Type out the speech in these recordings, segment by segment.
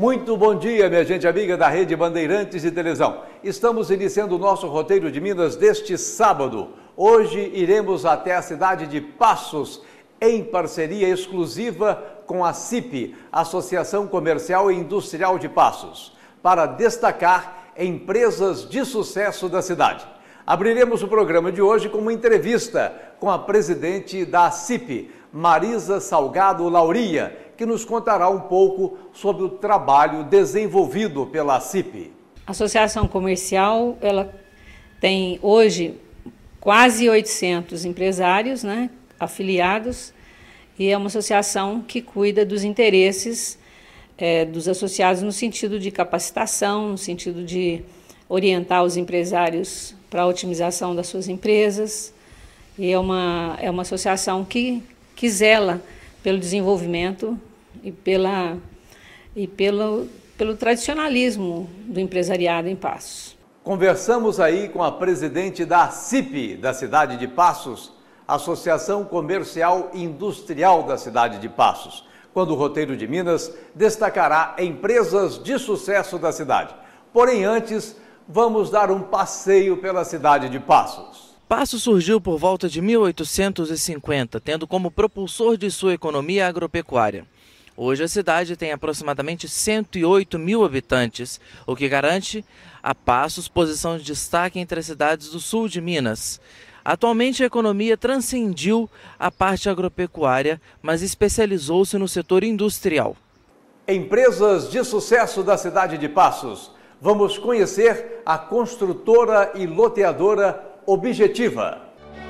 Muito bom dia, minha gente amiga da Rede Bandeirantes de Televisão. Estamos iniciando o nosso roteiro de Minas deste sábado. Hoje iremos até a cidade de Passos, em parceria exclusiva com a CIP, Associação Comercial e Industrial de Passos, para destacar empresas de sucesso da cidade. Abriremos o programa de hoje com uma entrevista com a presidente da CIP, Marisa Salgado Lauria, que nos contará um pouco sobre o trabalho desenvolvido pela CIP. A Associação Comercial, ela tem hoje quase 800 empresários, afiliados, e é uma associação que cuida dos interesses dos associados no sentido de capacitação, no sentido de orientar os empresários para a otimização das suas empresas. E é uma associação que zela pelo desenvolvimento e pelo tradicionalismo do empresariado em Passos. Conversamos aí com a presidente da CIP, da cidade de Passos, Associação Comercial e Industrial da cidade de Passos, quando o roteiro de Minas destacará empresas de sucesso da cidade. Porém, antes, vamos dar um passeio pela cidade de Passos. Passos surgiu por volta de 1850, tendo como propulsor de sua economia a agropecuária. Hoje a cidade tem aproximadamente 108 mil habitantes, o que garante a Passos posição de destaque entre as cidades do sul de Minas. Atualmente a economia transcendiu a parte agropecuária, mas especializou-se no setor industrial. Empresas de sucesso da cidade de Passos. Vamos conhecer a construtora e loteadora Objetiva.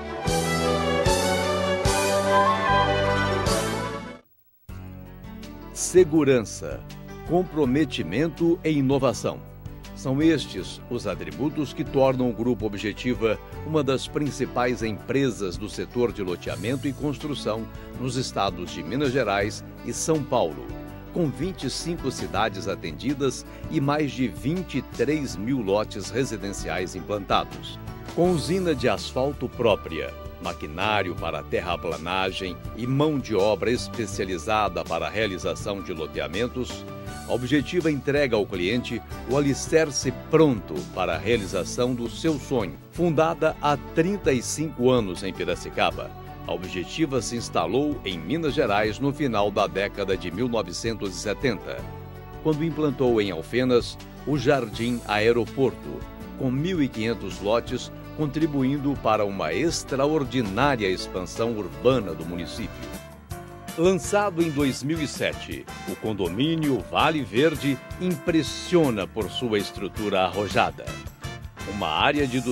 Segurança, comprometimento e inovação. São estes os atributos que tornam o Grupo Objetiva uma das principais empresas do setor de loteamento e construção nos estados de Minas Gerais e São Paulo, com 25 cidades atendidas e mais de 23 mil lotes residenciais implantados. Com usina de asfalto própria, maquinário para terraplanagem e mão de obra especializada para a realização de loteamentos, a Objetiva entrega ao cliente o alicerce pronto para a realização do seu sonho. Fundada há 35 anos em Piracicaba, a Objetiva se instalou em Minas Gerais no final da década de 1970, quando implantou em Alfenas o Jardim Aeroporto, com 1.500 lotes, contribuindo para uma extraordinária expansão urbana do município. Lançado em 2007, o condomínio Vale Verde impressiona por sua estrutura arrojada. Uma área de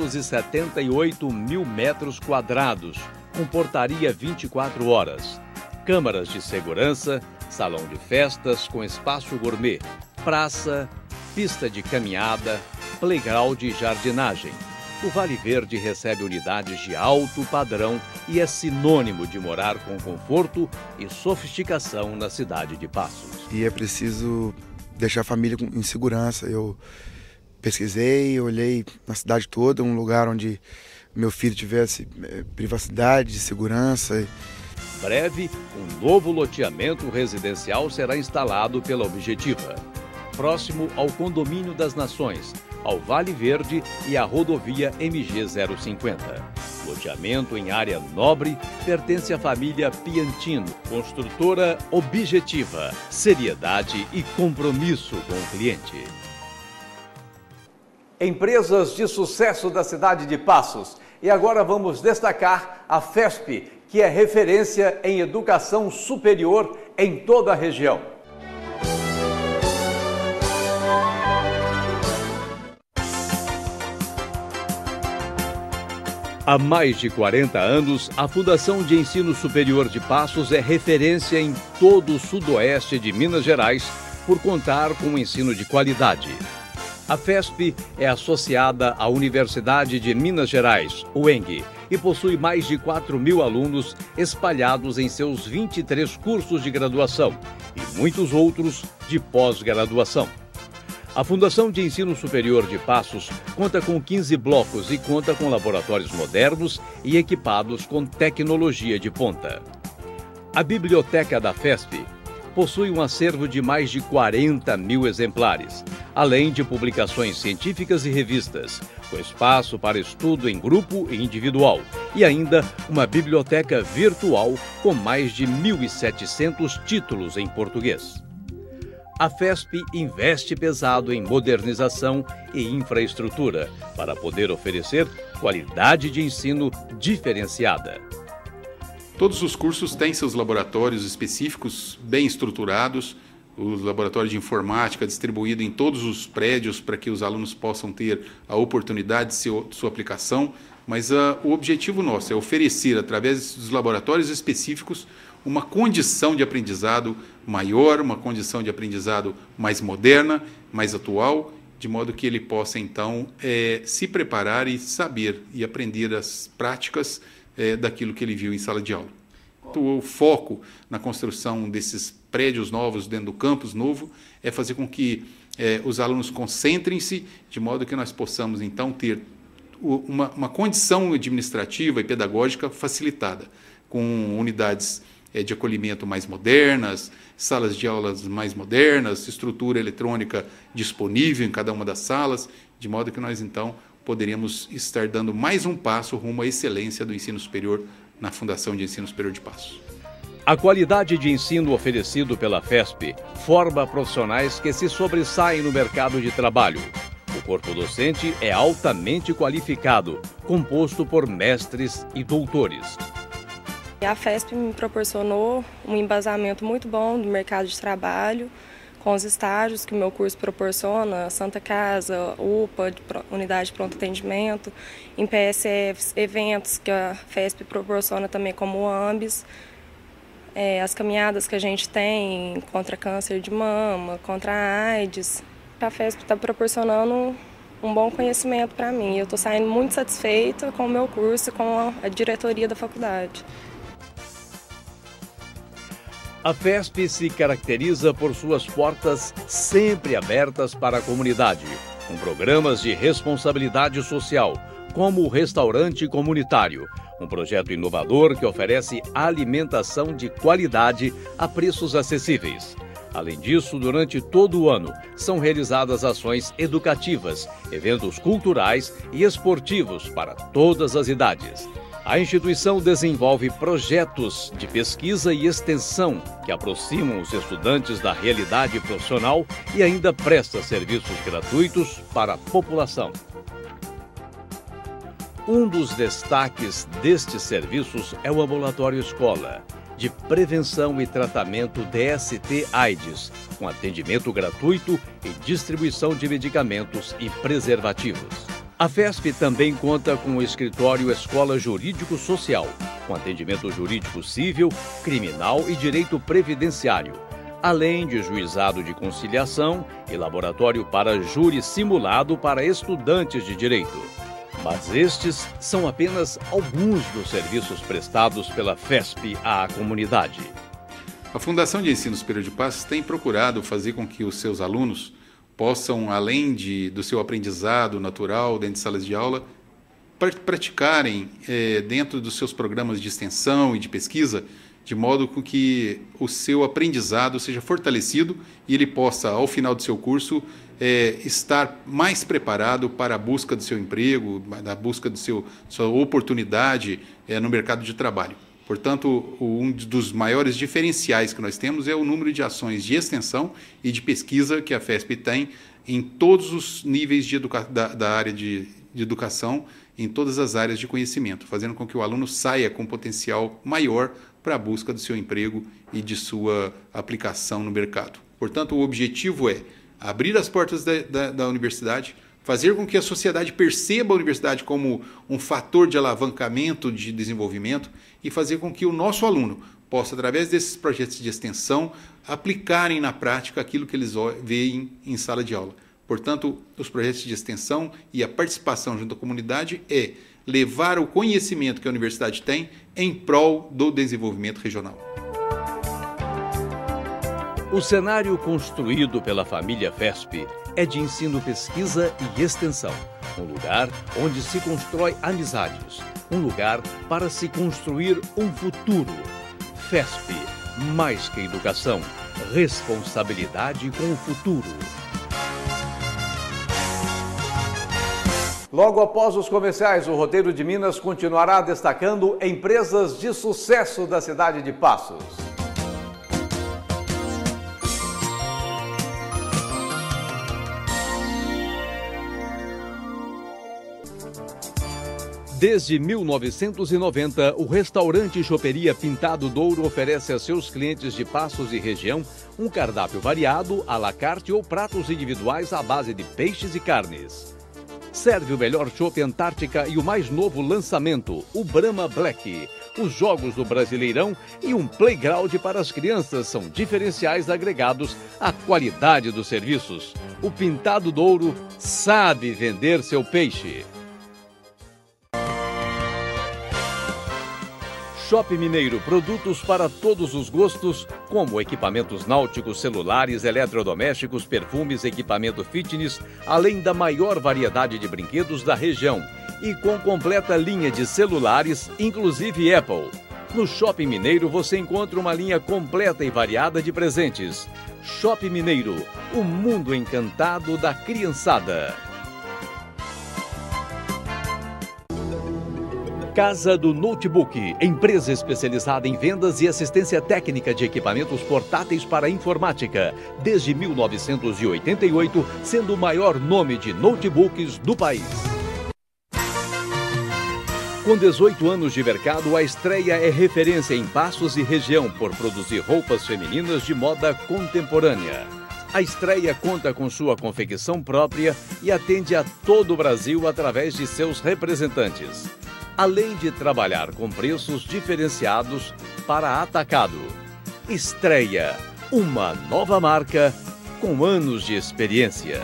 278 mil metros quadrados, com portaria 24 horas, câmaras de segurança, salão de festas com espaço gourmet, praça, pista de caminhada, playground e jardinagem. O Vale Verde recebe unidades de alto padrão e é sinônimo de morar com conforto e sofisticação na cidade de Passos. E é preciso deixar a família em segurança. Eu pesquisei, olhei na cidade toda, um lugar onde meu filho tivesse privacidade, segurança. Breve, um novo loteamento residencial será instalado pela Objetiva, próximo ao Condomínio das Nações, ao Vale Verde e à rodovia MG 050. Loteamento em área nobre pertence à família Piantino, construtora Objetiva, seriedade e compromisso com o cliente. Empresas de sucesso da cidade de Passos. E agora vamos destacar a FESP, que é referência em educação superior em toda a região. Há mais de 40 anos, a Fundação de Ensino Superior de Passos é referência em todo o sudoeste de Minas Gerais por contar com um ensino de qualidade. A FESP é associada à Universidade de Minas Gerais, UENG, e possui mais de 4.000 alunos espalhados em seus 23 cursos de graduação e muitos outros de pós-graduação. A Fundação de Ensino Superior de Passos conta com 15 blocos e conta com laboratórios modernos e equipados com tecnologia de ponta. A biblioteca da FESP possui um acervo de mais de 40 mil exemplares, além de publicações científicas e revistas, com espaço para estudo em grupo e individual, e ainda uma biblioteca virtual com mais de 1.700 títulos em português. A FESP investe pesado em modernização e infraestrutura para poder oferecer qualidade de ensino diferenciada. Todos os cursos têm seus laboratórios específicos, bem estruturados, o laboratório de informática distribuído em todos os prédios para que os alunos possam ter a oportunidade de sua aplicação, mas o objetivo nosso é oferecer, através dos laboratórios específicos, uma condição de aprendizado maior, uma condição de aprendizado mais moderna, mais atual, de modo que ele possa, então, se preparar e saber e aprender as práticas daquilo que ele viu em sala de aula. O foco na construção desses prédios novos dentro do campus novo é fazer com que os alunos concentrem-se, de modo que nós possamos, então, ter uma condição administrativa e pedagógica facilitada, com unidades de acolhimento mais modernas, salas de aulas mais modernas, estrutura eletrônica disponível em cada uma das salas, de modo que nós, então, poderíamos estar dando mais um passo rumo à excelência do ensino superior na Fundação de Ensino Superior de Passos. A qualidade de ensino oferecido pela FESP forma profissionais que se sobressaem no mercado de trabalho. O corpo docente é altamente qualificado, composto por mestres e doutores. A FESP me proporcionou um embasamento muito bom do mercado de trabalho, com os estágios que o meu curso proporciona, Santa Casa, UPA, Unidade de Pronto Atendimento, em PSFs, eventos que a FESP proporciona também como o AMBS, as caminhadas que a gente tem contra câncer de mama, contra a AIDS. A FESP está proporcionando um bom conhecimento para mim. Eu estou saindo muito satisfeita com o meu curso e com a diretoria da faculdade. A FESP se caracteriza por suas portas sempre abertas para a comunidade, com programas de responsabilidade social, como o Restaurante Comunitário, um projeto inovador que oferece alimentação de qualidade a preços acessíveis. Além disso, durante todo o ano, são realizadas ações educativas, eventos culturais e esportivos para todas as idades. A instituição desenvolve projetos de pesquisa e extensão que aproximam os estudantes da realidade profissional e ainda presta serviços gratuitos para a população. Um dos destaques destes serviços é o Ambulatório Escola, de prevenção e tratamento DST-AIDS, com atendimento gratuito e distribuição de medicamentos e preservativos. A FESP também conta com o escritório Escola Jurídico Social, com atendimento jurídico civil, criminal e direito previdenciário, além de juizado de conciliação e laboratório para júri simulado para estudantes de direito. Mas estes são apenas alguns dos serviços prestados pela FESP à comunidade. A Fundação de Ensino Superior de Passos tem procurado fazer com que os seus alunos possam, além do seu aprendizado natural dentro de salas de aula, praticarem dentro dos seus programas de extensão e de pesquisa, de modo que o seu aprendizado seja fortalecido e ele possa, ao final do seu curso, estar mais preparado para a busca do seu emprego, da busca sua oportunidade no mercado de trabalho. Portanto, um dos maiores diferenciais que nós temos é o número de ações de extensão e de pesquisa que a FESP tem em todos os níveis da área de educação, em todas as áreas de conhecimento, fazendo com que o aluno saia com um potencial maior para a busca do seu emprego e de sua aplicação no mercado. Portanto, o objetivo é abrir as portas da universidade, fazer com que a sociedade perceba a universidade como um fator de alavancamento de desenvolvimento e fazer com que o nosso aluno possa, através desses projetos de extensão, aplicarem na prática aquilo que eles veem em sala de aula. Portanto, os projetos de extensão e a participação junto à comunidade é levar o conhecimento que a universidade tem em prol do desenvolvimento regional. O cenário construído pela família FESP é de ensino, pesquisa e extensão. Um lugar onde se constrói amizades. Um lugar para se construir um futuro. FESP, mais que educação, responsabilidade com o futuro. Logo após os comerciais, o Roteiro de Minas continuará destacando empresas de sucesso da cidade de Passos. Desde 1990, o restaurante Choperia Pintado Douro oferece a seus clientes de Passos e região um cardápio variado, à la carte ou pratos individuais à base de peixes e carnes. Serve o melhor chopp Antártica e o mais novo lançamento, o Brahma Black. Os jogos do Brasileirão e um playground para as crianças são diferenciais agregados à qualidade dos serviços. O Pintado Douro sabe vender seu peixe. Shopping Mineiro, produtos para todos os gostos, como equipamentos náuticos, celulares, eletrodomésticos, perfumes, equipamento fitness, além da maior variedade de brinquedos da região e com completa linha de celulares, inclusive Apple. No Shopping Mineiro você encontra uma linha completa e variada de presentes. Shopping Mineiro, o mundo encantado da criançada. Casa do Notebook, empresa especializada em vendas e assistência técnica de equipamentos portáteis para informática, desde 1988, sendo o maior nome de notebooks do país. Com 18 anos de mercado, a Estreia é referência em Passos e região por produzir roupas femininas de moda contemporânea. A Estreia conta com sua confecção própria e atende a todo o Brasil através de seus representantes, além de trabalhar com preços diferenciados para atacado. Estreia, uma nova marca com anos de experiência.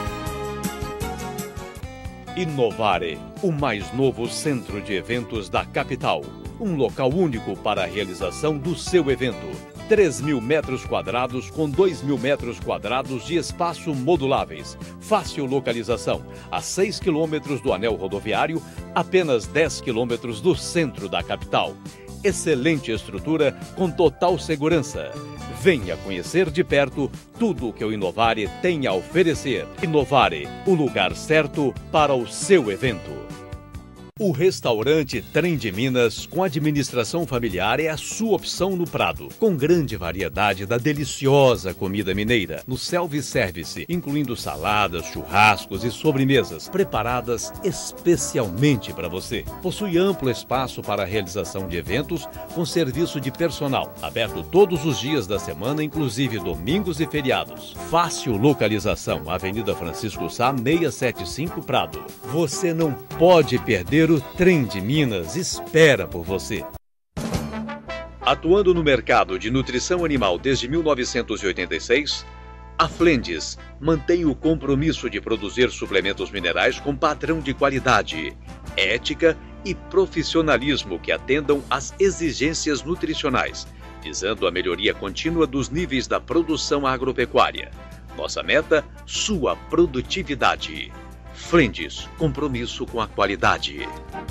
Inovare, o mais novo centro de eventos da capital. Um local único para a realização do seu evento. 3.000 metros quadrados com 2.000 metros quadrados de espaço moduláveis. Fácil localização, a 6 quilômetros do anel rodoviário, apenas 10 quilômetros do centro da capital. Excelente estrutura com total segurança. Venha conhecer de perto tudo o que o Inovare tem a oferecer. Inovare, o lugar certo para o seu evento. O restaurante Trem de Minas, com administração familiar, é a sua opção no Prado, com grande variedade da deliciosa comida mineira, no self-service, incluindo saladas, churrascos e sobremesas, preparadas especialmente para você. Possui amplo espaço para a realização de eventos, com serviço de personal, aberto todos os dias da semana, inclusive domingos e feriados. Fácil localização, Avenida Francisco Sá, 675 Prado. Você não pode perder. O Trem de Minas espera por você. Atuando no mercado de nutrição animal desde 1986, a Flendes mantém o compromisso de produzir suplementos minerais com padrão de qualidade, ética e profissionalismo que atendam às exigências nutricionais, visando a melhoria contínua dos níveis da produção agropecuária. Nossa meta, sua produtividade. Flendes, compromisso com a qualidade.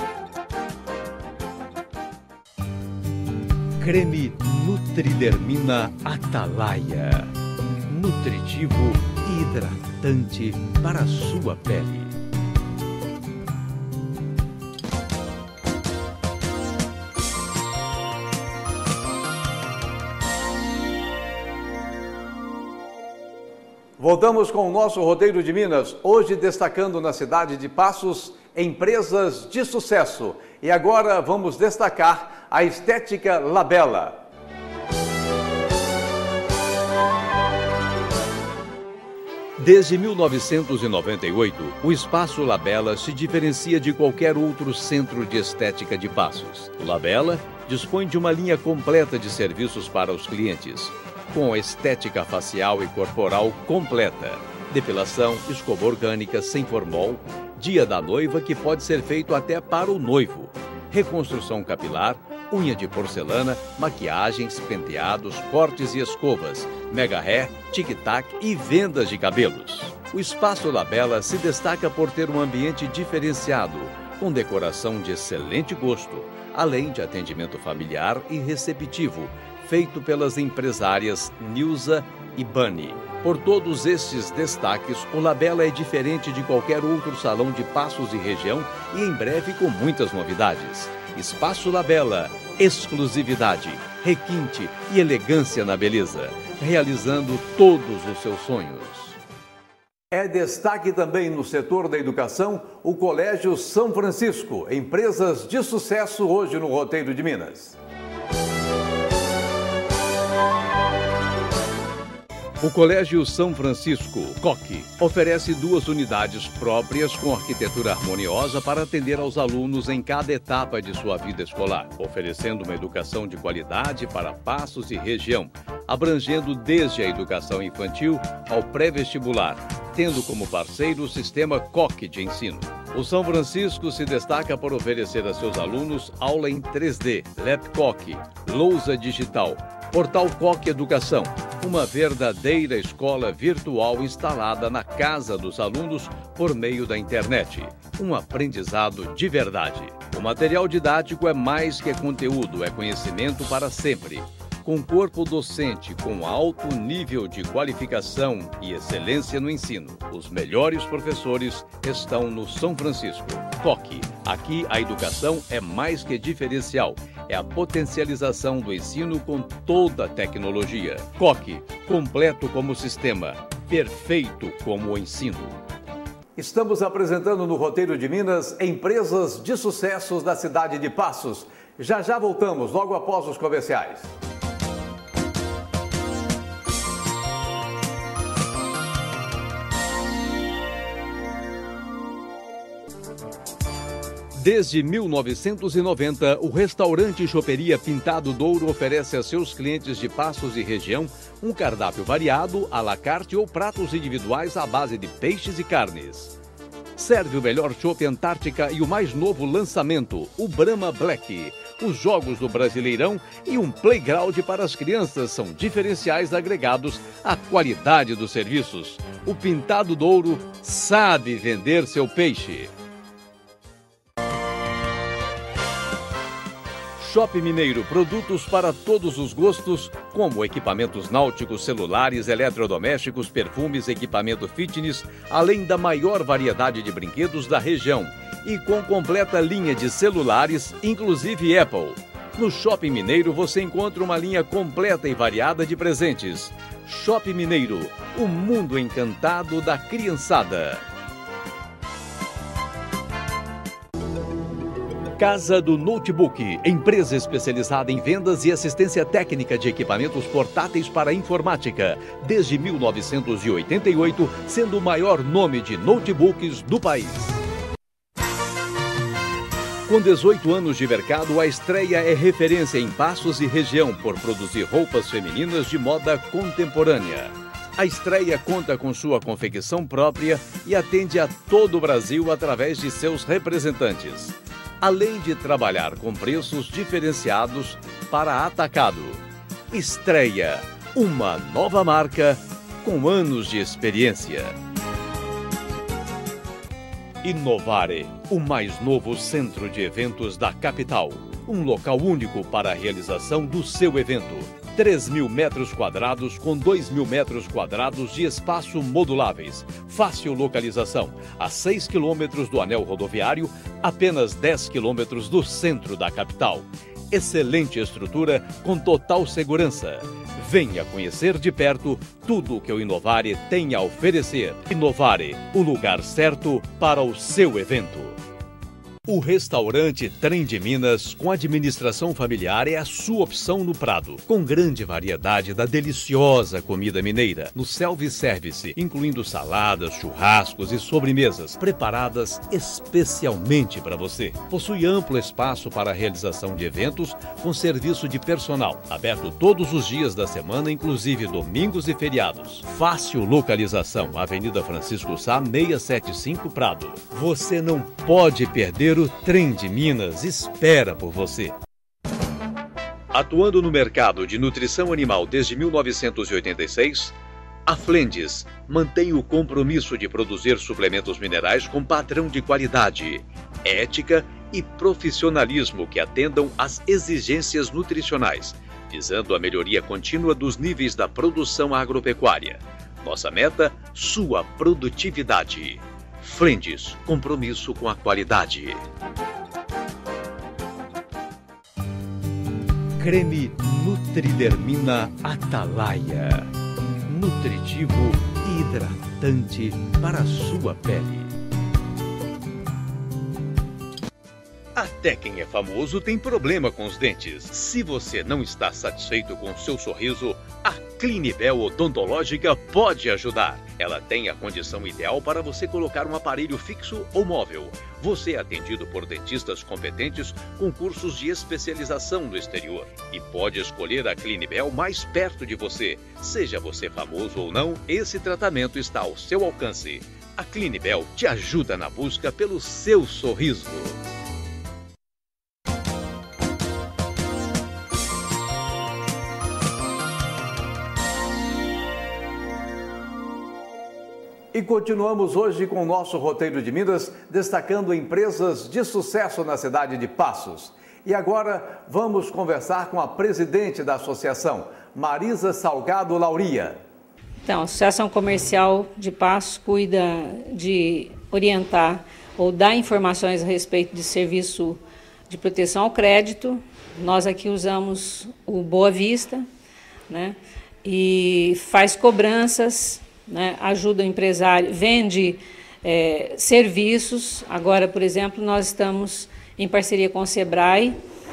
Creme Nutridermina Atalaia. Nutritivo e hidratante para a sua pele. Voltamos com o nosso Roteiro de Minas, hoje destacando na cidade de Passos empresas de sucesso. E agora vamos destacar a Estética Labella. Desde 1998, o Espaço Labella se diferencia de qualquer outro centro de estética de Passos. O Labella dispõe de uma linha completa de serviços para os clientes, com estética facial e corporal completa, depilação, escova orgânica sem formol, dia da noiva que pode ser feito até para o noivo, reconstrução capilar, unha de porcelana, maquiagens, penteados, cortes e escovas, mega hair, tic-tac e vendas de cabelos. O Espaço Labella se destaca por ter um ambiente diferenciado, com decoração de excelente gosto, além de atendimento familiar e receptivo, feito pelas empresárias Nilza e Bani. Por todos estes destaques, o Labela é diferente de qualquer outro salão de Passos e região e em breve com muitas novidades. Espaço Labela, exclusividade, requinte e elegância na beleza, realizando todos os seus sonhos. É destaque também no setor da educação o Colégio São Francisco, empresas de sucesso hoje no Roteiro de Minas. O Colégio São Francisco, COC, oferece 2 unidades próprias com arquitetura harmoniosa para atender aos alunos em cada etapa de sua vida escolar, oferecendo uma educação de qualidade para Passos e região, abrangendo desde a educação infantil ao pré-vestibular, tendo como parceiro o sistema COC de ensino. O São Francisco se destaca por oferecer a seus alunos aula em 3D, LabCOC, lousa digital, Portal COC Educação, uma verdadeira escola virtual instalada na casa dos alunos por meio da internet. Um aprendizado de verdade. O material didático é mais que conteúdo, é conhecimento para sempre. Com corpo docente com alto nível de qualificação e excelência no ensino. Os melhores professores estão no São Francisco. COC. Aqui a educação é mais que diferencial. É a potencialização do ensino com toda a tecnologia. COC. Completo como sistema. Perfeito como ensino. Estamos apresentando no Roteiro de Minas empresas de sucessos da cidade de Passos. Já voltamos, logo após os comerciais. Desde 1990, o restaurante Choperia Pintado Douro oferece a seus clientes de Passos e região um cardápio variado, à la carte ou pratos individuais à base de peixes e carnes. Serve o melhor chopp Antártica e o mais novo lançamento, o Brahma Black. Os jogos do Brasileirão e um playground para as crianças são diferenciais agregados à qualidade dos serviços. O Pintado Douro sabe vender seu peixe. Shopping Mineiro, produtos para todos os gostos, como equipamentos náuticos, celulares, eletrodomésticos, perfumes, equipamento fitness, além da maior variedade de brinquedos da região e com completa linha de celulares, inclusive Apple. No Shopping Mineiro você encontra uma linha completa e variada de presentes. Shopping Mineiro, o mundo encantado da criançada. Casa do Notebook, empresa especializada em vendas e assistência técnica de equipamentos portáteis para informática, desde 1988, sendo o maior nome de notebooks do país. Com 18 anos de mercado, a Estreia é referência em Passos e região por produzir roupas femininas de moda contemporânea. A Estreia conta com sua confecção própria e atende a todo o Brasil através de seus representantes. Além de trabalhar com preços diferenciados para atacado. Estreia, uma nova marca com anos de experiência. Inovare, o mais novo centro de eventos da capital. Um local único para a realização do seu evento. 3.000 metros quadrados com 2.000 metros quadrados de espaço moduláveis. Fácil localização, a 6 quilômetros do anel rodoviário, apenas 10 quilômetros do centro da capital. Excelente estrutura com total segurança. Venha conhecer de perto tudo o que o Inovare tem a oferecer. Inovare, o lugar certo para o seu evento. O restaurante Trem de Minas, com administração familiar, é a sua opção no Prado. Com grande variedade da deliciosa comida mineira, no self-service, incluindo saladas, churrascos e sobremesas, preparadas especialmente para você. Possui amplo espaço para a realização de eventos, com serviço de personal, aberto todos os dias da semana, inclusive domingos e feriados. Fácil localização, Avenida Francisco Sá, 675 Prado. Você não pode perder. O Trem de Minas espera por você. Atuando no mercado de nutrição animal desde 1986, a Flendes mantém o compromisso de produzir suplementos minerais com padrão de qualidade, ética e profissionalismo que atendam às exigências nutricionais, visando a melhoria contínua dos níveis da produção agropecuária. Nossa meta, sua produtividade. Flendes, compromisso com a qualidade. Creme Nutridermina Atalaia. Nutritivo e hidratante para a sua pele. Até quem é famoso tem problema com os dentes. Se você não está satisfeito com o seu sorriso, a Clinibel Odontológica pode ajudar. Ela tem a condição ideal para você colocar um aparelho fixo ou móvel. Você é atendido por dentistas competentes com cursos de especialização no exterior. E pode escolher a Clinibel mais perto de você. Seja você famoso ou não, esse tratamento está ao seu alcance. A Clinibel te ajuda na busca pelo seu sorriso. E continuamos hoje com o nosso roteiro de Minas, destacando empresas de sucesso na cidade de Passos. E agora vamos conversar com a presidente da associação, Marisa Salgado Lauria. Então, a Associação Comercial de Passos cuida de orientar ou dar informações a respeito de serviço de proteção ao crédito. Nós aqui usamos o Boa Vista, né? E faz cobranças, né, ajuda o empresário, vende serviços. Agora, por exemplo, nós estamos em parceria com o Sebrae,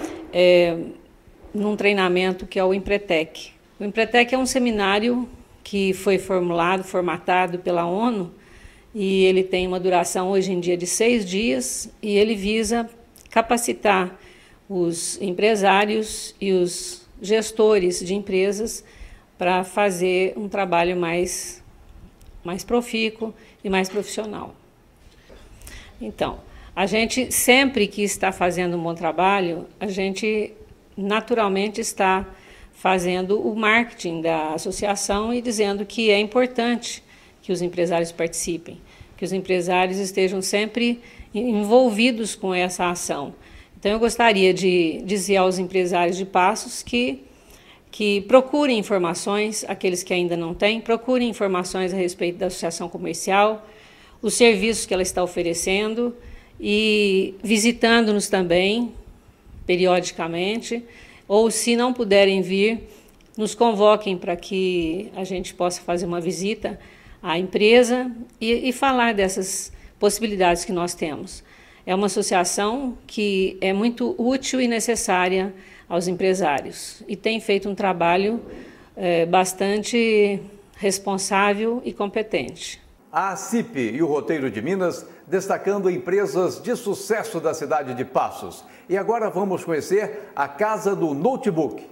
num treinamento que é o Empretec. O Empretec é um seminário que foi formatado pela ONU, e ele tem uma duração hoje em dia de 6 dias, e ele visa capacitar os empresários e os gestores de empresas para fazer um trabalho mais profícuo e mais profissional. Então, a gente sempre que está fazendo um bom trabalho, a gente naturalmente está fazendo o marketing da associação e dizendo que é importante que os empresários participem, que os empresários estejam sempre envolvidos com essa ação. Então, eu gostaria de dizer aos empresários de Passos que procurem informações, aqueles que ainda não têm, procurem informações a respeito da associação comercial, os serviços que ela está oferecendo, e visitando-nos também, periodicamente, ou se não puderem vir, nos convoquem para que a gente possa fazer uma visita à empresa e falar dessas possibilidades que nós temos. É uma associação que é muito útil e necessária aos empresários e tem feito um trabalho bastante responsável e competente. A CIP e o Roteiro de Minas destacando empresas de sucesso da cidade de Passos. E agora vamos conhecer a Casa do Notebook.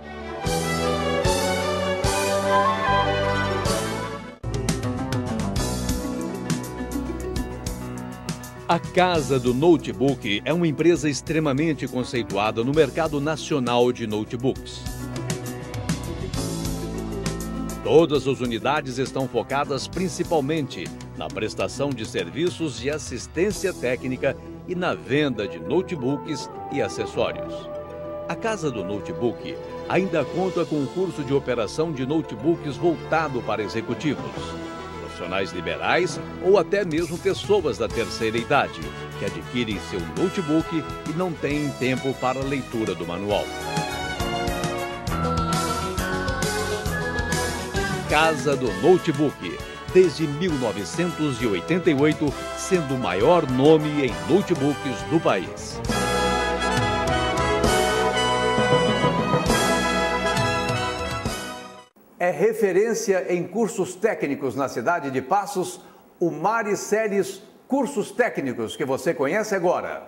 A Casa do Notebook é uma empresa extremamente conceituada no mercado nacional de notebooks. Todas as unidades estão focadas principalmente na prestação de serviços de assistência técnica e na venda de notebooks e acessórios. A Casa do Notebook ainda conta com um curso de operação de notebooks voltado para executivos, profissionais liberais ou até mesmo pessoas da terceira idade, que adquirem seu notebook e não têm tempo para a leitura do manual. Casa do Notebook, desde 1988, sendo o maior nome em notebooks do país. É referência em cursos técnicos na cidade de Passos, o Mariceles Cursos Técnicos, que você conhece agora.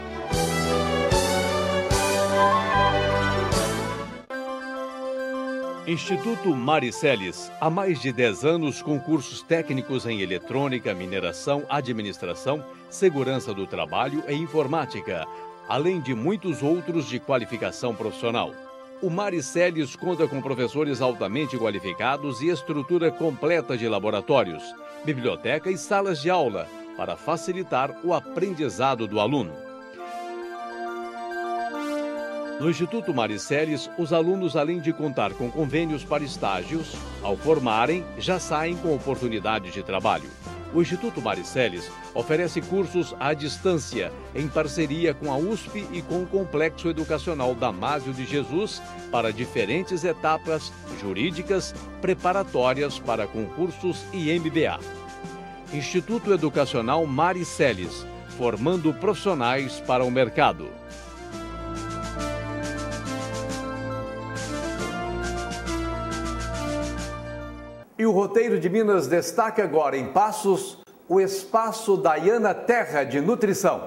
Instituto Mariceles, há mais de 10 anos com cursos técnicos em eletrônica, mineração, administração, segurança do trabalho e informática, além de muitos outros de qualificação profissional. O Mariceles conta com professores altamente qualificados e estrutura completa de laboratórios, biblioteca e salas de aula, para facilitar o aprendizado do aluno. No Instituto Mariceles, os alunos, além de contar com convênios para estágios, ao formarem, já saem com oportunidade de trabalho. O Instituto Mariceles oferece cursos à distância, em parceria com a USP e com o Complexo Educacional Damásio de Jesus, para diferentes etapas jurídicas preparatórias para concursos e MBA. Instituto Educacional Mariceles, formando profissionais para o mercado. E o Roteiro de Minas destaca agora em Passos o Espaço Daiana Terra de Nutrição.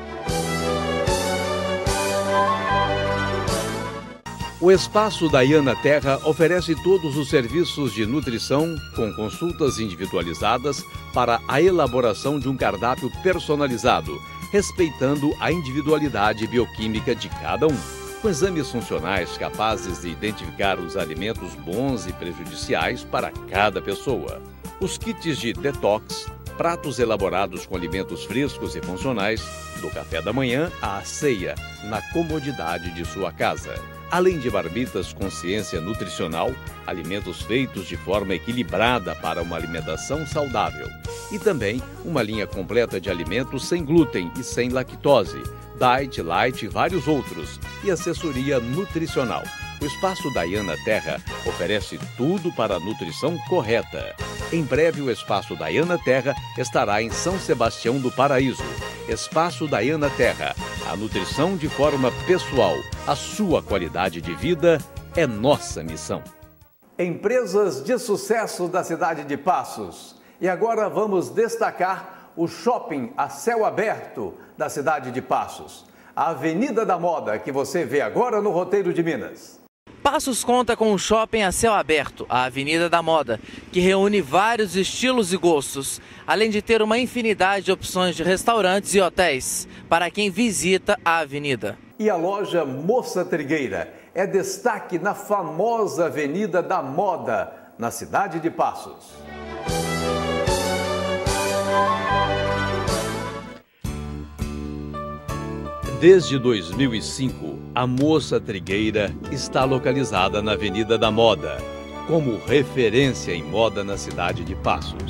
O Espaço Daiana Terra oferece todos os serviços de nutrição com consultas individualizadas para a elaboração de um cardápio personalizado, respeitando a individualidade bioquímica de cada um. Com exames funcionais capazes de identificar os alimentos bons e prejudiciais para cada pessoa. Os kits de detox, pratos elaborados com alimentos frescos e funcionais, do café da manhã à ceia, na comodidade de sua casa. Além de marmitas com ciência nutricional, alimentos feitos de forma equilibrada para uma alimentação saudável. E também uma linha completa de alimentos sem glúten e sem lactose, Diet, Light e vários outros, e assessoria nutricional. O Espaço Daiana Terra oferece tudo para a nutrição correta. Em breve, o Espaço Daiana Terra estará em São Sebastião do Paraíso. Espaço Daiana Terra, a nutrição de forma pessoal. A sua qualidade de vida é nossa missão. Empresas de sucesso da cidade de Passos. E agora vamos destacar o shopping a céu aberto da cidade de Passos. A Avenida da Moda, que você vê agora no Roteiro de Minas. Passos conta com um shopping a céu aberto, a Avenida da Moda, que reúne vários estilos e gostos, além de ter uma infinidade de opções de restaurantes e hotéis para quem visita a avenida. E a loja Moça Trigueira é destaque na famosa Avenida da Moda, na cidade de Passos. Desde 2005, a Moça Trigueira está localizada na Avenida da Moda, como referência em moda na cidade de Passos.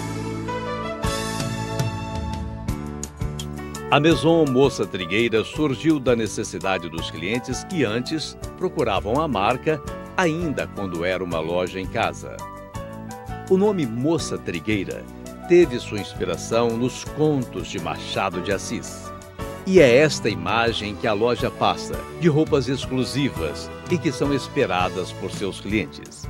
A Maison Moça Trigueira surgiu da necessidade dos clientes que antes procuravam a marca, ainda quando era uma loja em casa. O nome Moça Trigueira teve sua inspiração nos contos de Machado de Assis. E é esta imagem que a loja passa, de roupas exclusivas e que são esperadas por seus clientes.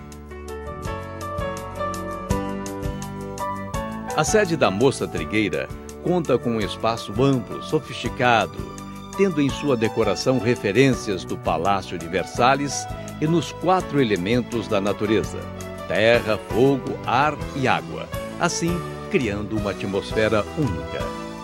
A sede da Moça Trigueira conta com um espaço amplo, sofisticado, tendo em sua decoração referências do Palácio de Versalhes e nos 4 elementos da natureza: terra, fogo, ar e água, assim criando uma atmosfera única.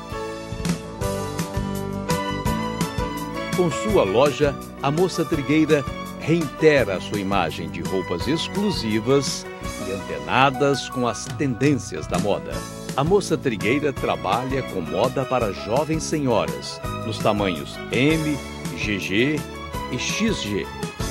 Com sua loja, a Moça Trigueira reitera a sua imagem de roupas exclusivas e antenadas com as tendências da moda. A Moça Trigueira trabalha com moda para jovens senhoras, nos tamanhos M, GG e XG.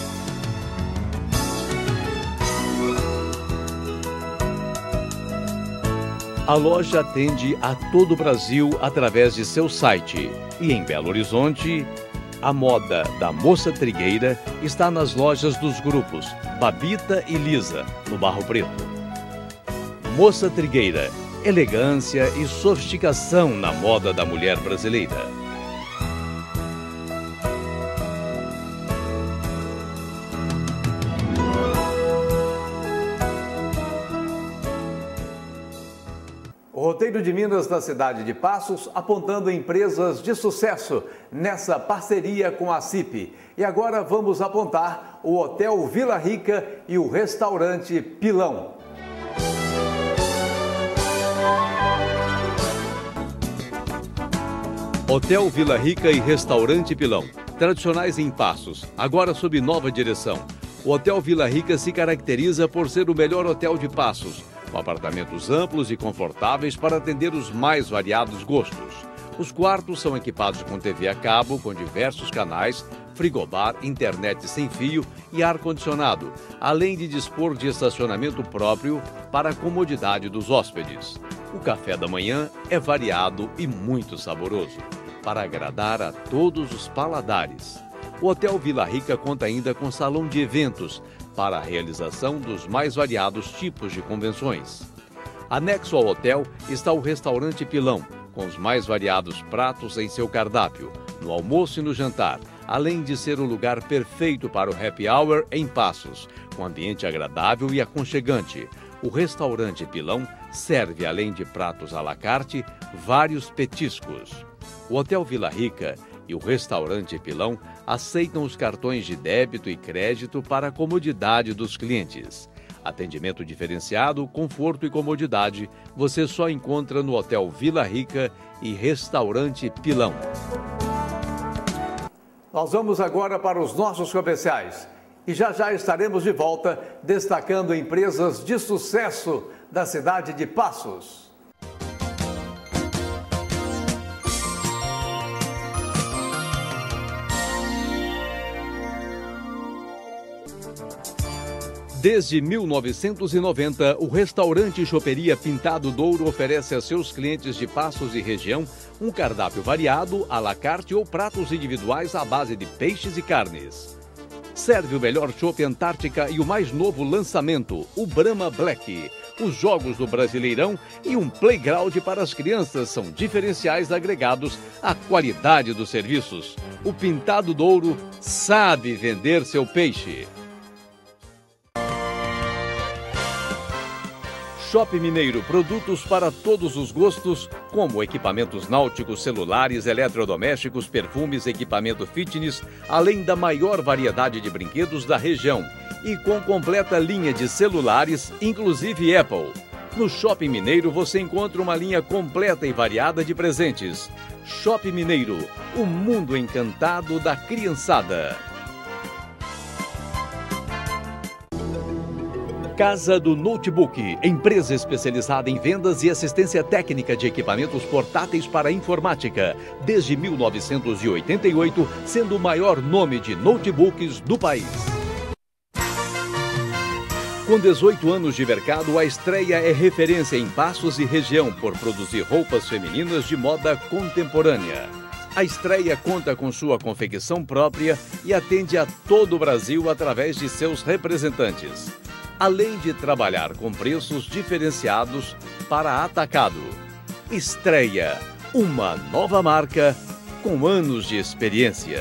A loja atende a todo o Brasil através de seu site e em Belo Horizonte, a moda da Moça Trigueira está nas lojas dos grupos Babita e Lisa, no Barro Preto. Moça Trigueira, elegância e sofisticação na moda da mulher brasileira. O Roteiro de Minas na cidade de Passos, apontando empresas de sucesso nessa parceria com a CIP. E agora vamos apontar o Hotel Vila Rica e o Restaurante Pilão. Hotel Vila Rica e Restaurante Pilão, tradicionais em Passos, agora sob nova direção. O Hotel Vila Rica se caracteriza por ser o melhor hotel de Passos, com apartamentos amplos e confortáveis para atender os mais variados gostos. Os quartos são equipados com TV a cabo, com diversos canais, frigobar, internet sem fio e ar-condicionado, além de dispor de estacionamento próprio para a comodidade dos hóspedes. O café da manhã é variado e muito saboroso, para agradar a todos os paladares. O Hotel Vila Rica conta ainda com salão de eventos, para a realização dos mais variados tipos de convenções. Anexo ao hotel está o restaurante Pilão, com os mais variados pratos em seu cardápio, no almoço e no jantar, além de ser o lugar perfeito para o happy hour em Passos, com ambiente agradável e aconchegante. O restaurante Pilão serve, além de pratos à la carte, vários petiscos. O Hotel Vila Rica e o restaurante Pilão aceitam os cartões de débito e crédito para a comodidade dos clientes. Atendimento diferenciado, conforto e comodidade você só encontra no Hotel Vila Rica e Restaurante Pilão. Nós vamos agora para os nossos comerciais e já estaremos de volta destacando empresas de sucesso da cidade de Passos. Desde 1990, o restaurante Choperia Pintado Douro oferece a seus clientes de Passos e região um cardápio variado, à la carte ou pratos individuais à base de peixes e carnes. Serve o melhor chopp Antártica e o mais novo lançamento, o Brahma Black. Os jogos do Brasileirão e um playground para as crianças são diferenciais agregados à qualidade dos serviços. O Pintado Douro sabe vender seu peixe. Shopping Mineiro, produtos para todos os gostos, como equipamentos náuticos, celulares, eletrodomésticos, perfumes, equipamento fitness, além da maior variedade de brinquedos da região e com completa linha de celulares, inclusive Apple. No Shopping Mineiro você encontra uma linha completa e variada de presentes. Shopping Mineiro, o mundo encantado da criançada. Casa do Notebook, empresa especializada em vendas e assistência técnica de equipamentos portáteis para informática, desde 1988, sendo o maior nome de notebooks do país. Com 18 anos de mercado, a Estreia é referência em Passos e região por produzir roupas femininas de moda contemporânea. A Estreia conta com sua confecção própria e atende a todo o Brasil através de seus representantes, além de trabalhar com preços diferenciados para atacado. Estreia, uma nova marca com anos de experiência.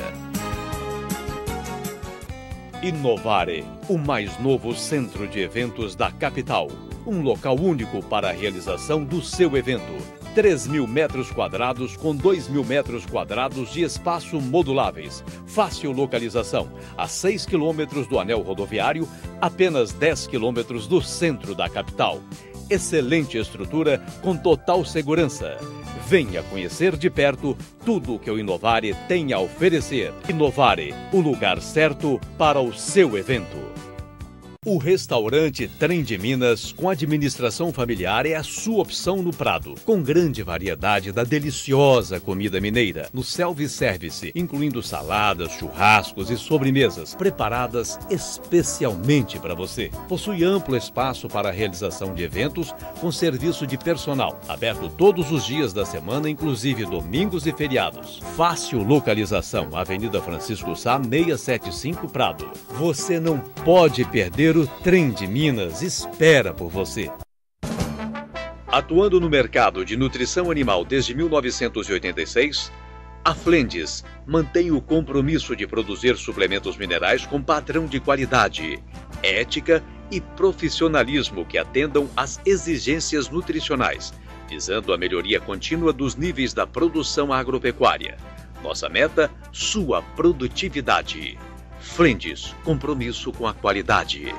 Inovare, o mais novo centro de eventos da capital. Um local único para a realização do seu evento. 3.000 metros quadrados com 2.000 metros quadrados de espaço moduláveis. Fácil localização, a 6 quilômetros do anel rodoviário, apenas 10 quilômetros do centro da capital. Excelente estrutura com total segurança. Venha conhecer de perto tudo o que o Inovare tem a oferecer. Inovare, o lugar certo para o seu evento. O restaurante Trem de Minas, com administração familiar, é a sua opção no Prado, com grande variedade da deliciosa comida mineira, no self-service, incluindo saladas, churrascos e sobremesas, preparadas especialmente para você. Possui amplo espaço para a realização de eventos, com serviço de personal, aberto todos os dias da semana, inclusive domingos e feriados. Fácil localização, Avenida Francisco Sá, 675 Prado. Você não pode perder. O Trem de Minas espera por você. Atuando no mercado de nutrição animal desde 1986, a Flendes mantém o compromisso de produzir suplementos minerais com padrão de qualidade, ética e profissionalismo que atendam às exigências nutricionais, visando a melhoria contínua dos níveis da produção agropecuária. Nossa meta, sua produtividade. Flendes, compromisso com a qualidade.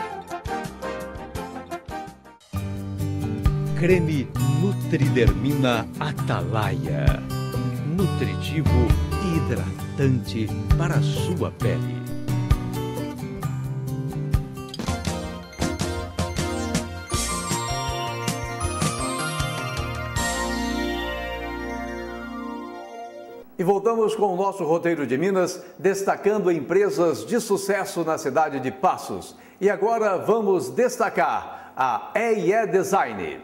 Creme Nutridermina Atalaia. Nutritivo e hidratante para a sua pele. E voltamos com o nosso roteiro de Minas, destacando empresas de sucesso na cidade de Passos. E agora vamos destacar a EIE Design.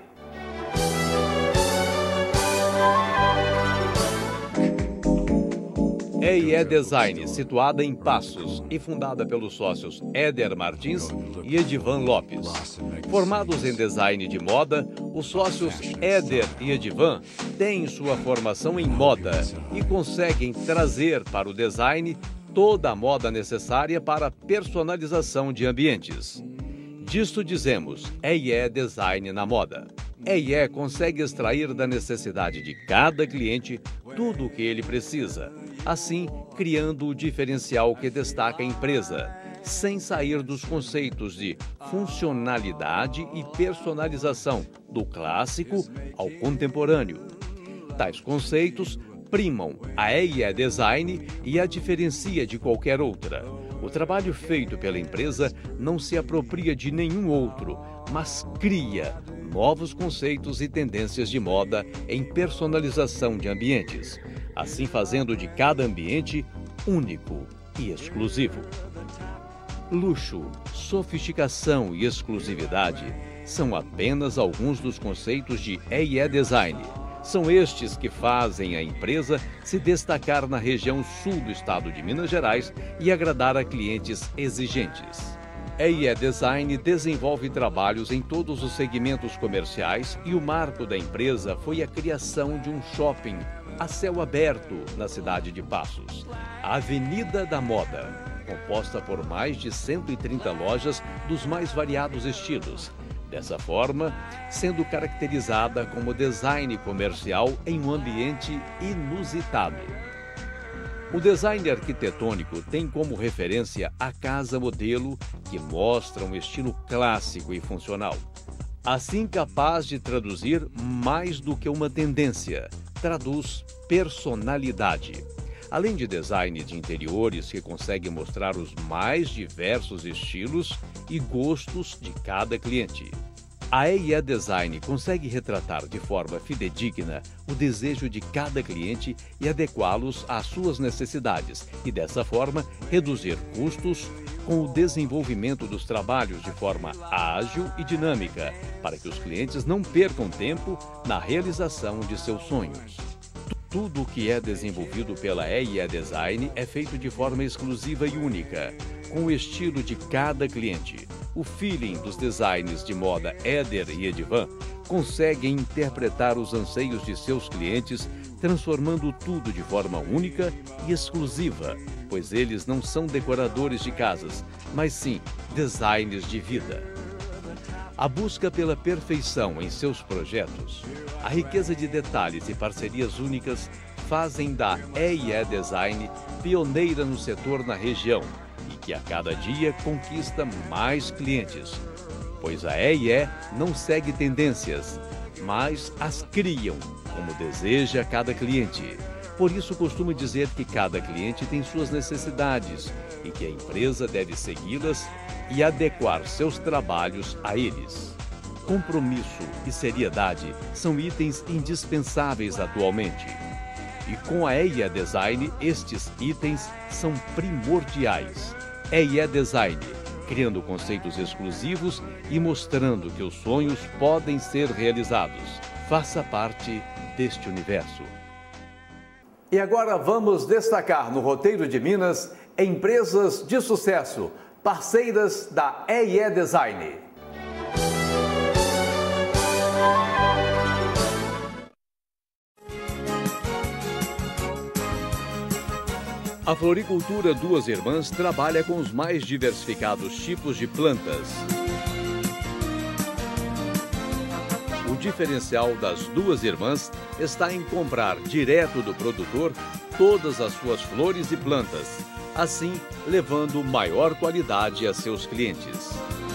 EIE Design, situada em Passos e fundada pelos sócios Éder Martins e Edivan Lopes. Formados em design de moda, os sócios Éder e Edivan têm sua formação em moda e conseguem trazer para o design toda a moda necessária para a personalização de ambientes. Disto dizemos EIE Design na moda. EIE consegue extrair da necessidade de cada cliente tudo o que ele precisa, assim criando o diferencial que destaca a empresa, sem sair dos conceitos de funcionalidade e personalização, do clássico ao contemporâneo. Tais conceitos primam a EIE Design e a diferencia de qualquer outra. O trabalho feito pela empresa não se apropria de nenhum outro, mas cria novos conceitos e tendências de moda em personalização de ambientes, assim fazendo de cada ambiente único e exclusivo. Luxo, sofisticação e exclusividade são apenas alguns dos conceitos de EIE Design. São estes que fazem a empresa se destacar na região sul do estado de Minas Gerais e agradar a clientes exigentes. EIE Design desenvolve trabalhos em todos os segmentos comerciais e o marco da empresa foi a criação de um shopping a céu aberto na cidade de Passos, a Avenida da Moda, composta por mais de 130 lojas dos mais variados estilos, dessa forma sendo caracterizada como design comercial em um ambiente inusitado. O design arquitetônico tem como referência a casa modelo, que mostra um estilo clássico e funcional, assim capaz de traduzir mais do que uma tendência, traduz personalidade. Além de design de interiores que consegue mostrar os mais diversos estilos e gostos de cada cliente. A EIE Design consegue retratar de forma fidedigna o desejo de cada cliente e adequá-los às suas necessidades e, dessa forma, reduzir custos com o desenvolvimento dos trabalhos de forma ágil e dinâmica, para que os clientes não percam tempo na realização de seus sonhos. Tudo o que é desenvolvido pela EIE Design é feito de forma exclusiva e única, com o estilo de cada cliente. O feeling dos designs de moda Éder e Edivan conseguem interpretar os anseios de seus clientes, transformando tudo de forma única e exclusiva, pois eles não são decoradores de casas, mas sim designers de vida. A busca pela perfeição em seus projetos, a riqueza de detalhes e parcerias únicas fazem da EIE Design pioneira no setor na região e que a cada dia conquista mais clientes, pois a EIE não segue tendências, mas as criam, como deseja cada cliente. Por isso costumo dizer que cada cliente tem suas necessidades e que a empresa deve segui-las e adequar seus trabalhos a eles. Compromisso e seriedade são itens indispensáveis atualmente. E com a EIE Design, estes itens são primordiais. EIE Design, criando conceitos exclusivos e mostrando que os sonhos podem ser realizados. Faça parte deste universo. E agora vamos destacar no roteiro de Minas empresas de sucesso, parceiras da EIE Design. A Floricultura Duas Irmãs trabalha com os mais diversificados tipos de plantas. O diferencial das Duas Irmãs está em comprar direto do produtor todas as suas flores e plantas, assim levando maior qualidade a seus clientes.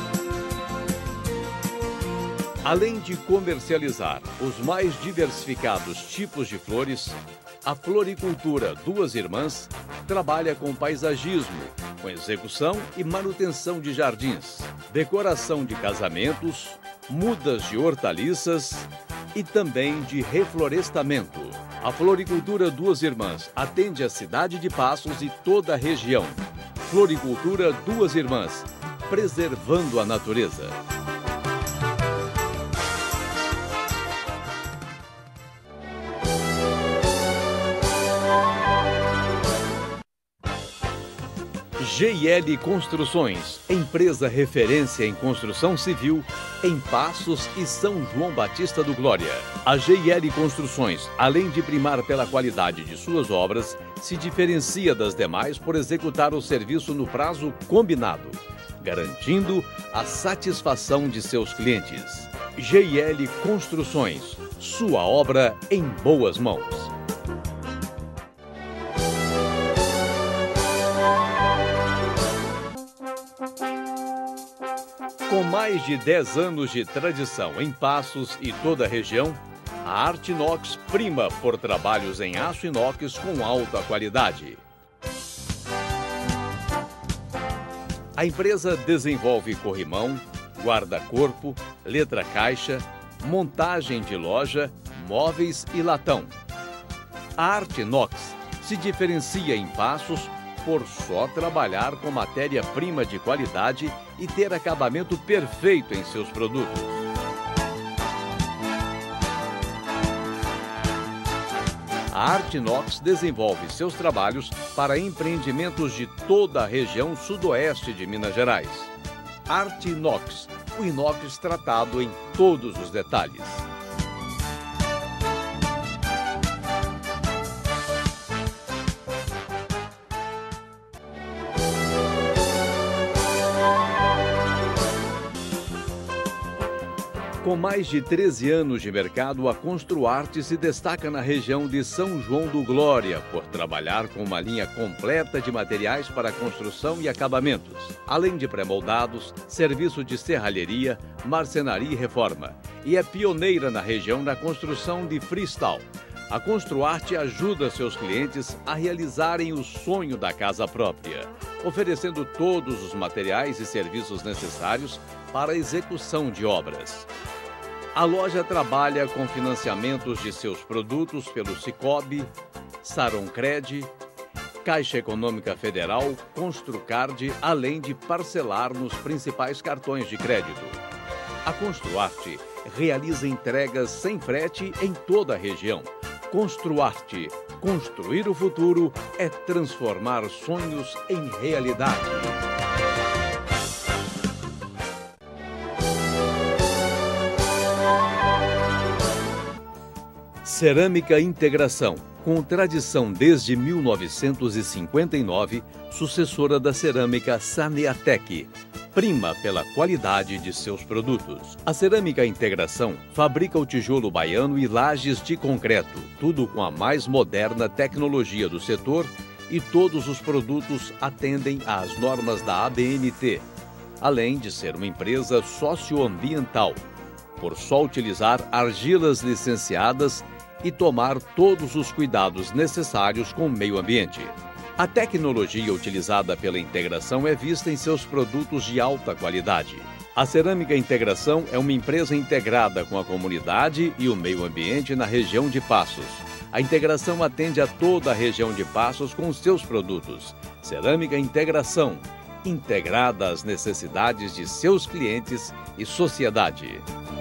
Além de comercializar os mais diversificados tipos de flores, a Floricultura Duas Irmãs trabalha com paisagismo, com execução e manutenção de jardins, decoração de casamentos, mudas de hortaliças e também de reflorestamento. A Floricultura Duas Irmãs atende a cidade de Passos e toda a região. Floricultura Duas Irmãs, preservando a natureza. GIL Construções, empresa referência em construção civil em Passos e São João Batista do Glória. A GIL Construções, além de primar pela qualidade de suas obras, se diferencia das demais por executar o serviço no prazo combinado, garantindo a satisfação de seus clientes. GIL Construções, sua obra em boas mãos. Com mais de 10 anos de tradição em Passos e toda a região, a Artinox prima por trabalhos em aço inox com alta qualidade. A empresa desenvolve corrimão, guarda-corpo, letra-caixa, montagem de loja, móveis e latão. A Artinox se diferencia em Passos por só trabalhar com matéria-prima de qualidade e ter acabamento perfeito em seus produtos. A Artinox desenvolve seus trabalhos para empreendimentos de toda a região sudoeste de Minas Gerais. Artinox, o inox tratado em todos os detalhes. Com mais de 13 anos de mercado, a Construarte se destaca na região de São João do Glória por trabalhar com uma linha completa de materiais para construção e acabamentos, além de pré-moldados, serviço de serralheria, marcenaria e reforma. E é pioneira na região na construção de freestyle. A Construarte ajuda seus clientes a realizarem o sonho da casa própria, oferecendo todos os materiais e serviços necessários para a execução de obras. A loja trabalha com financiamentos de seus produtos pelo Sicoob, Saroncred, Caixa Econômica Federal, Construcard, além de parcelar nos principais cartões de crédito. A Construarte realiza entregas sem frete em toda a região. Construarte, construir o futuro é transformar sonhos em realidade. Cerâmica Integração, com tradição desde 1959, sucessora da cerâmica Saneatec, prima pela qualidade de seus produtos. A Cerâmica Integração fabrica o tijolo baiano e lajes de concreto, tudo com a mais moderna tecnologia do setor, e todos os produtos atendem às normas da ABNT, além de ser uma empresa socioambiental, por só utilizar argilas licenciadas e tomar todos os cuidados necessários com o meio ambiente. A tecnologia utilizada pela integração é vista em seus produtos de alta qualidade. A Cerâmica Integração é uma empresa integrada com a comunidade e o meio ambiente na região de Passos. A integração atende a toda a região de Passos com seus produtos. Cerâmica Integração, integrada às necessidades de seus clientes e sociedade.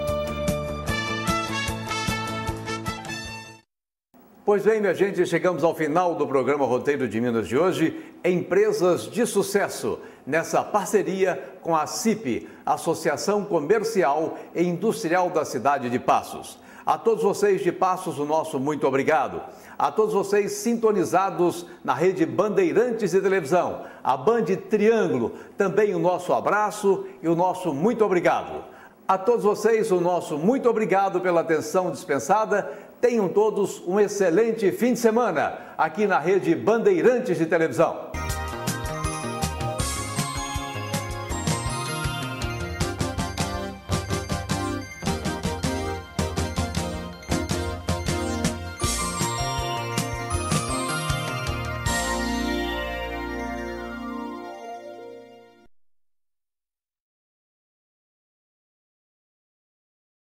Pois bem, minha gente, chegamos ao final do programa Roteiro de Minas de hoje. Empresas de sucesso, nessa parceria com a CIP, Associação Comercial e Industrial da cidade de Passos. A todos vocês de Passos, o nosso muito obrigado. A todos vocês sintonizados na rede Bandeirantes de televisão, a Band Triângulo, também o nosso abraço e o nosso muito obrigado. A todos vocês, o nosso muito obrigado pela atenção dispensada. Tenham todos um excelente fim de semana aqui na rede Bandeirantes de televisão.